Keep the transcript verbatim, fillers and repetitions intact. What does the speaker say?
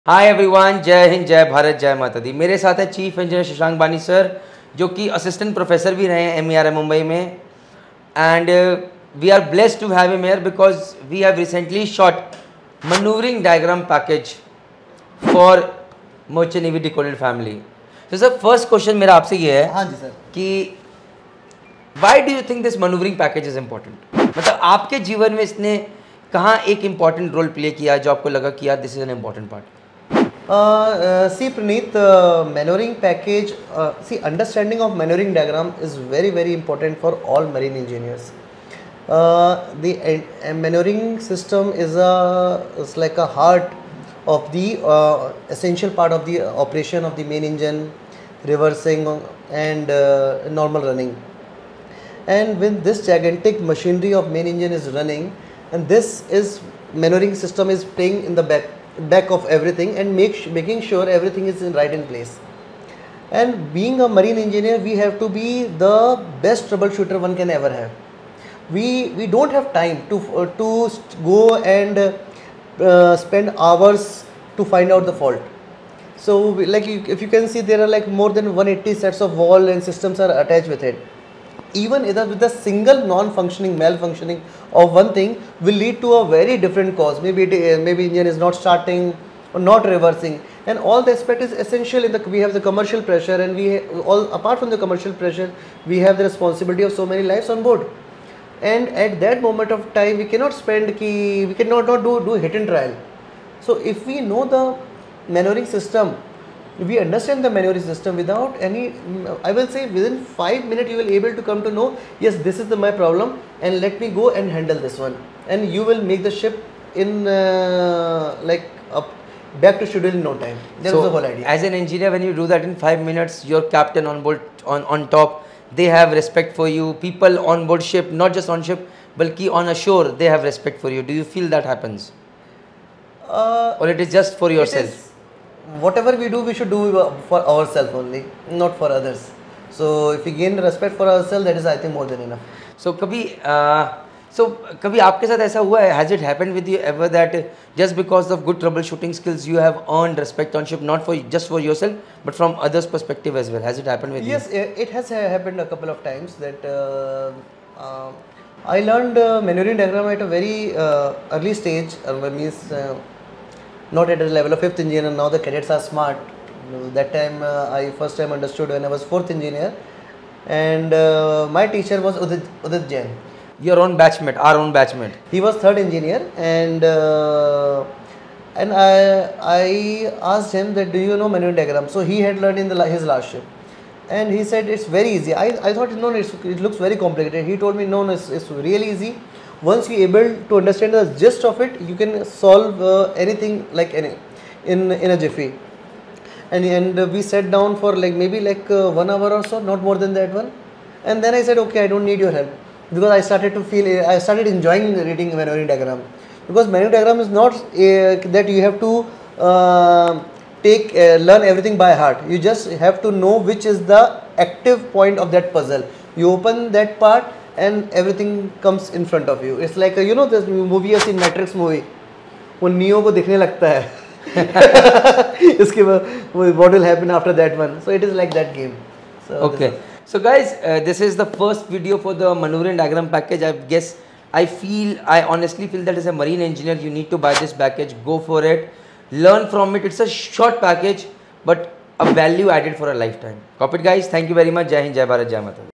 Hi everyone, जय हिंद, जय भारत, जय माता दी। मेरे साथ है चीफ इंजीनियर शशांक बानी सर, जो कि असिस्टेंट प्रोफेसर भी रहे हैं M E R M Mumbai में। And we are blessed to have him here because we have recently shot manoeuvring diagram package for merchant navy decoded family. तो सर, फर्स्ट क्वेश्चन मेरा आपसे ये है, हाँ जी सर, कि why do you think this manoeuvring package is important? मतलब आपके जीवन में इसने कहाँ एक इम्पॉर्टेंट रोल प्ले किया जो आपको लगा कि यार this is an important part? uh, uh, see Praneeth, uh, manuring package, uh, see understanding of manuring diagram is very very important for all marine engineers. Uh, the uh, manuring system is a is like a heart of the uh, essential part of the operation of the main engine, reversing and uh, normal running. And when this gigantic machinery of main engine is running, and this is manuring system is playing in the back back of everything and make making sure everything is in right in place. And being a marine engineer, we have to be the best troubleshooter one can ever have. We we don't have time to uh, to go and uh, spend hours to find out the fault. So we, like you, if you can see, there are like more than one hundred eighty sets of wall and systems are attached with it. Even either with a single non-functioning malfunctioning of one thing will lead to a very different cause. Maybe it, uh, maybe engine is not starting or not reversing, and all the aspect is essential. In the we have the commercial pressure, and we all apart from the commercial pressure, we have the responsibility of so many lives on board. And at that moment of time, we cannot spend ki we cannot not do do hit and trial. So if we know the manuring system, we understand the manuring system without any, I will say within five minutes you will able to come to know, yes, this is the my problem and let me go and handle this one, and you will make the ship in uh, like up back to schedule in no time. That's So, the whole idea. as an engineer, when you do that in five minutes, your captain on board, on, on top, they have respect for you. People on board ship, not just on ship, but on a shore, they have respect for you. Do you feel that happens? Uh, Or it is just for yourself? It is, whatever we do, we should do for ourselves only, not for others. So if we gain respect for ourselves, that is I think more than enough. So कभी uh, so कभी आपके साथ ऐसा हुआ है? Has it happened with you ever that just because of good troubleshooting skills you have earned respect on ship, not for just for yourself but from others' perspective as well? Has it happened with yes, you? Yes, it has happened a couple of times that uh, uh, I learned uh, manuring diagram at a very uh, early stage. Uh, means uh, not at the level of fifth engineer. Now the cadets are smart. That time uh, I first time understood when I was fourth engineer, and uh, my teacher was Udit, Udit Jain. Your own batchmate, our own batchmate. He was third engineer, and uh, and I I asked him that, do you know manuring diagram? So he had learned in the his last ship, and he said it's very easy. I, I thought no, it's, it looks very complicated. He told me no, no, it's, it's really easy. Once you able to understand the gist of it, you can solve uh, anything like any in in a jiffy. And and uh, we sat down for like maybe like uh, one hour or so, not more than that one. And then I said, okay, I don't need your help, because I started to feel I started enjoying reading manuring diagram, because manuring diagram is not uh, that you have to uh, take uh, learn everything by heart. You just have to know which is the active point of that puzzle. You open that part and everything comes in front of you. It's like a, you know this movie you seen, Matrix movie, वो Neo को दिखने लगता है इसके बाद what will happen after that one. So it is like that game. So okay, so guys, uh, this is the first video for the manuring diagram package. I guess I feel I honestly feel that as a marine engineer you need to buy this package. Go for it, learn from it. It's a short package but a value added for a lifetime. Copy it guys. Thank you very much. Jai Hind, Jai Bharat, Jai Mata.